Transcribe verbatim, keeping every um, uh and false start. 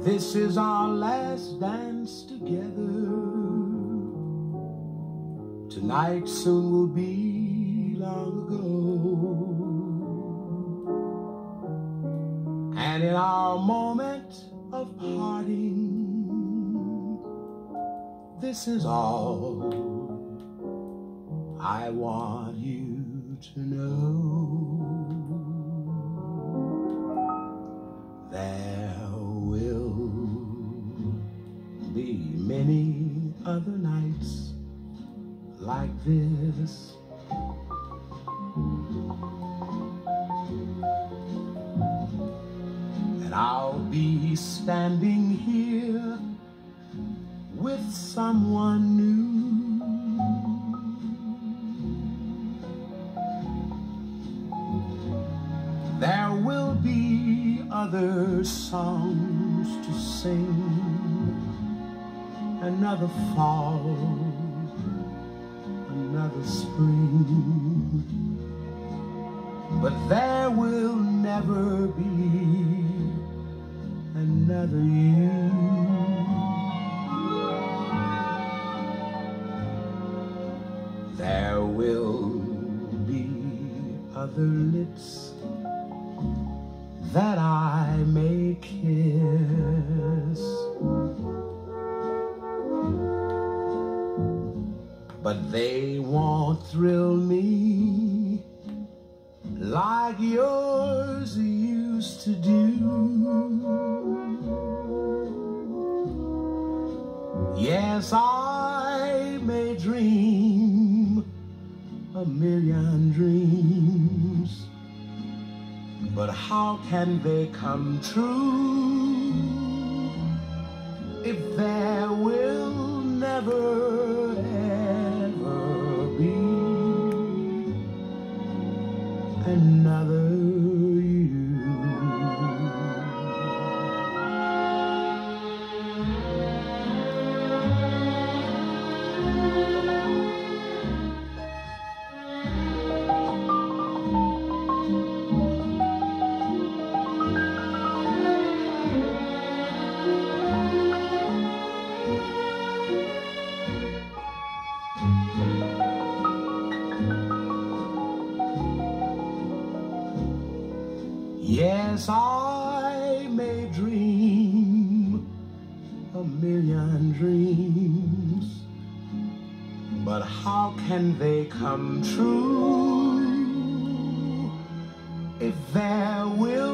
This is our last dance together. Tonight soon will be long ago. And in our moment of parting, this is all I want you to know. There will be many other nights like this. And I'll be standing here with someone new. There will be other songs to sing, another fall, another spring, but there will never be another you. There will be other lips that I may kiss, but they won't thrill me like yours used to do. Yes, I may dream a million dreams, but how can they come true if there will never ever be another you? Yes, I may dream a million dreams, but how can they come true if there will